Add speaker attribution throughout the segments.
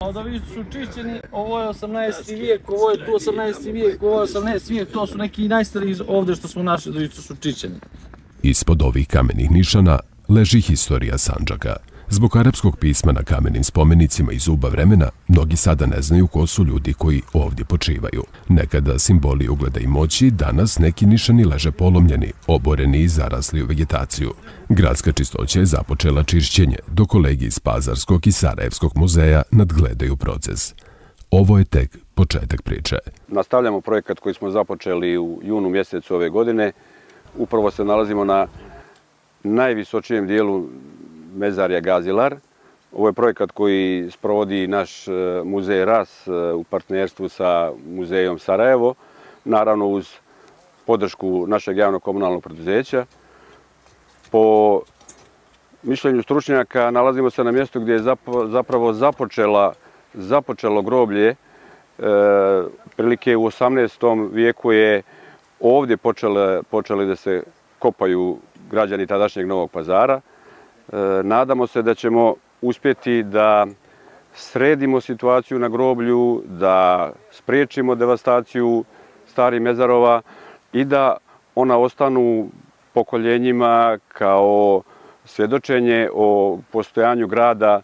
Speaker 1: od ovih su čišćeni, ovo je 18. vijek, ovo je tu 18. vijek, ovo je 18. vijek, to su neki najstariji ovdje što smo našli, da su čišćeni.
Speaker 2: Ispod ovih kamenih nišana leži historija Sandžaka. Zbog arapskog pisma na kamenim spomenicima iz uba vremena, mnogi sada ne znaju ko su ljudi koji ovdje počivaju. Nekada simboli ugleda i moći, danas neki nišani leže polomljeni, oboreni i zarasli u vegetaciju. Gradska čistoća je započela čišćenje, dok kolegi iz Pazarskog i Sarajevskog muzeja nadgledaju proces. Ovo je tek početak priče.
Speaker 3: Nastavljamo projekat koji smo započeli u junu mjesecu ove godine. Upravo se nalazimo na najvisočijem dijelu Mezarja Gazilar. Ovo je projekat koji sprovodi naš muzej RAS u partnerstvu sa muzejom Sarajevo, naravno uz podršku našeg javnog komunalnog preduzeća. Po mišljenju stručnjaka nalazimo se na mjestu gdje je zapravo započelo groblje. Prilike u 18. vijeku je ovdje počeli da se kopaju građani tadašnjeg Novog Pazara. Nadamo se da ćemo uspjeti da sredimo situaciju na groblju, da spriječimo devastaciju starih mezarova i da ona ostanu pokoljenjima kao svjedočenje o postojanju grada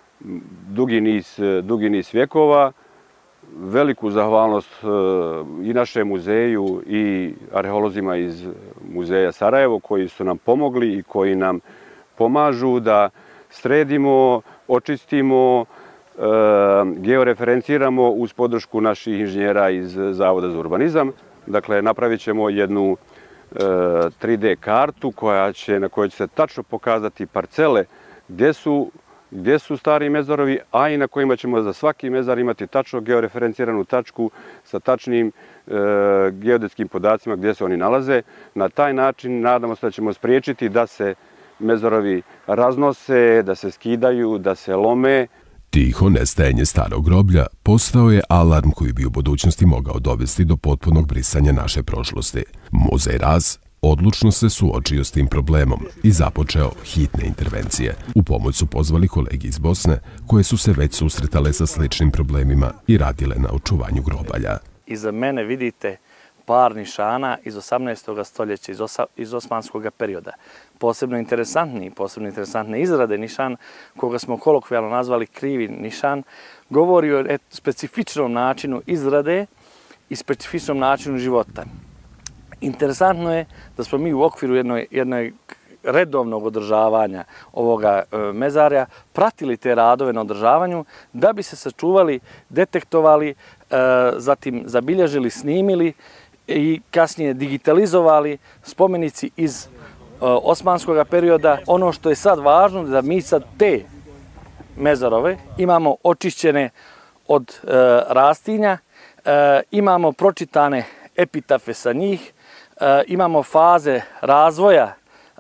Speaker 3: dugi niz vjekova. Veliku zahvalnost i našem muzeju i arheolozima iz muzeja Sarajevo koji su nam pomogli i koji nam pomažu da sredimo, očistimo, georeferenciramo uz podršku naših inženjera iz Zavoda za urbanizam. Dakle, napravit ćemo jednu 3D kartu na kojoj će se tačno pokazati parcele gdje su stari mezarovi, a i na kojima ćemo za svaki mezar imati tačno georeferenciranu tačku sa tačnim geodetskim podacima gdje se oni nalaze. Na taj način nadamo se da ćemo spriječiti da se mezarovi raznose, da se skidaju, da se lome.
Speaker 2: Tiho nestajanje starog groblja postao je alarm koji bi u budućnosti mogao dovesti do potpunog brisanja naše prošlosti. Muzej RAS odlučno se suočio s tim problemom i započeo hitne intervencije. U pomoć su pozvali kolegi iz Bosne koje su se već susretale sa sličnim problemima i radile na očuvanju grobalja.
Speaker 4: Iza mene vidite par nišana iz 18. stoljeća, iz osmanskog perioda. Posebno interesantne izrade nišan, koga smo kolokvijalno nazvali krivi nišan, govori o specifičnom načinu izrade i specifičnom načinu života. Interesantno je da smo mi u okviru jednog redovnog održavanja ovoga mezarja pratili te radove na održavanju da bi se sačuvali, detektovali, zatim zabilježili, snimili i kasnije digitalizovali spomenici iz osmanskog perioda. Ono što je sad važno je da mi sad te mezarove imamo očišćene od rastinja, imamo pročitane epitafe sa njih, imamo faze razvoja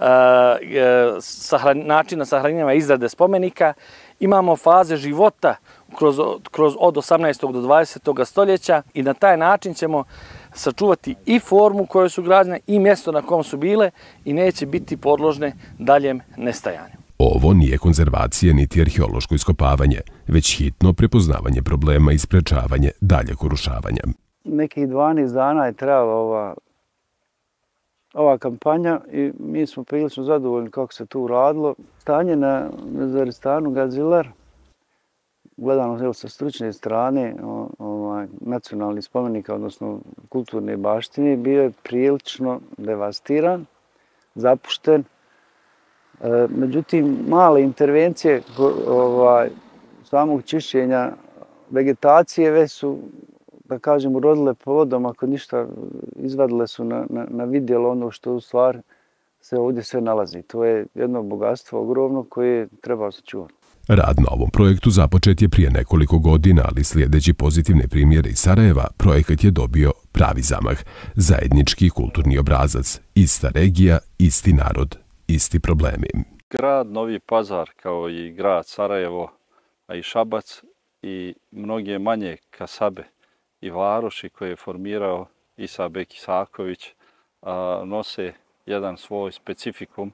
Speaker 4: načina sahranjivanja izrade spomenika, imamo faze života od 18. do 20. stoljeća i na taj način ćemo sačuvati i formu koju su građene i mjesto na kom su bile i neće biti podložne daljem nestajanju.
Speaker 2: Ovo nije konzervacija niti arheološko iskopavanje, već hitno prepoznavanje problema i sprečavanje daljeg urušavanja.
Speaker 5: Nekih 12 dana je trajala ova kampanja i mi smo prilično zadovoljni kako se tu radilo. Stanje na Mezaristanu Gazilar, gledano sa stručne strane nacionalnih spomenika, odnosno kulturne baštine, bio je prilično devastiran, zapušten. Međutim, male intervencije samog čišćenja vegetacije već su, da kažem, urodile plodom, ako ništa, izvadile su na vidjelo ono što u stvari se ovdje sve nalazi. To je jedno bogatstvo ogromno koje treba sačuvati.
Speaker 2: Rad na ovom projektu započet je prije nekoliko godina, ali slijedeći pozitivne primjere iz Sarajeva, projekat je dobio pravi zamah. Zajednički kulturni obrazac, ista regija, isti narod, isti problemi.
Speaker 6: Grad Novi Pazar, kao i grad Sarajevo, a i Šabac i mnoge manje kasabe i varoši koje je formirao Isa Bek Isaković, nose jedan svoj specifikum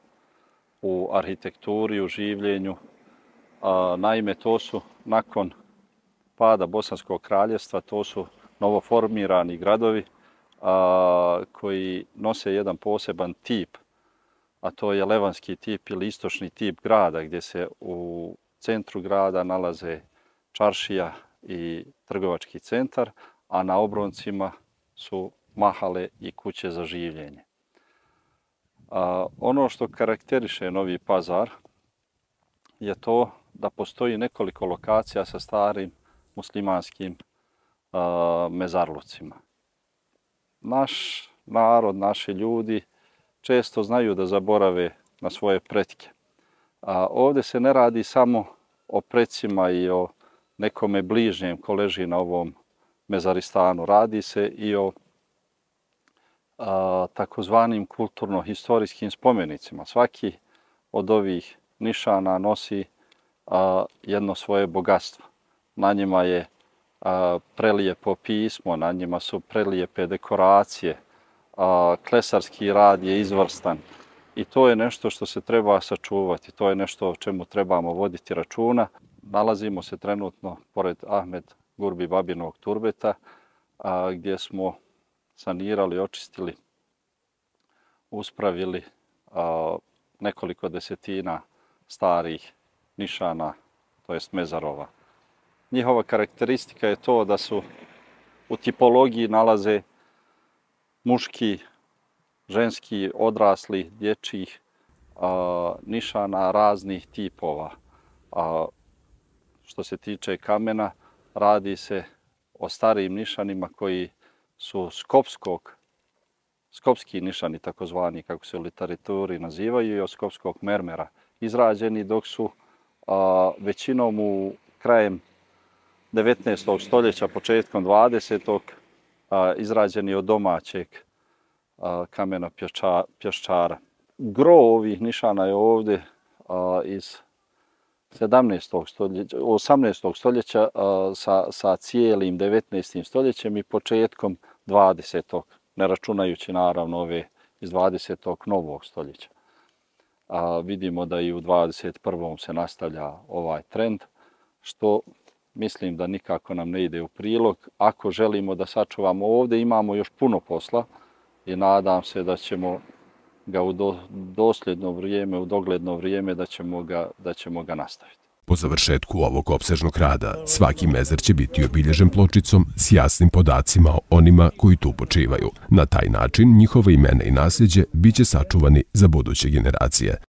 Speaker 6: u arhitekturi, u življenju. Naime, to su nakon pada Bosanskog kraljevstva, to su novoformirani gradovi koji nose jedan poseban tip, a to je levanski tip ili istočni tip grada, gdje se u centru grada nalaze čaršija i trgovački centar, a na obroncima su mahale i kuće za življenje. Ono što karakteriše Novi Pazar je to da postoji nekoliko lokacija sa starim muslimanskim mezarlucima. Naš narod, naši ljudi često znaju da zaborave na svoje pretke. Ovdje se ne radi samo o precima i o nekome bližnjem ko leži na ovom mezaristanu. Radi se i o takozvanim kulturno-historijskim spomenicima. Svaki od ovih nišana nosi jedno svoje bogatstvo. Na njima je prelijepo pismo, na njima su prelijepe dekoracije, klesarski rad je izvrstan i to je nešto što se treba sačuvati, to je nešto o čemu trebamo voditi računa. Nalazimo se trenutno pored Ahmed Gurbi Babinog turbeta gdje smo sanirali, očistili, uspravili nekoliko desetina starih nišana, to jest mezarova. Njihova karakteristika je to da su u tipologiji nalaze muški, ženski, odrasli, dječjih nišana raznih tipova. Što se tiče kamena, radi se o starijim nišanima koji su skopski nišani, takozvani, kako se u literaturi nazivaju, i od skopskog mermera izrađeni, dok su većinom krajem 19. stoljeća, početkom 20. izrađeni od domaćeg kamena pješčara. Gro ovih nišana je ovdje iz 18. stoljeća sa cijelim 19. stoljećem i početkom 20. ne računajući naravno ove iz 20. novog stoljeća. Vidimo da i u 21. se nastavlja ovaj trend, što mislim da nikako nam ne ide u prilog. Ako želimo da sačuvamo ovdje, imamo još puno posla i nadam se da ćemo ga u dosljedno vrijeme, u dogledno vrijeme, da ćemo ga nastaviti.
Speaker 2: Po završetku ovog opsežnog rada, svaki mezar će biti obilježen pločicom s jasnim podacima o onima koji tu počivaju. Na taj način njihova imena i nasljeđe bit će sačuvani za buduće generacije.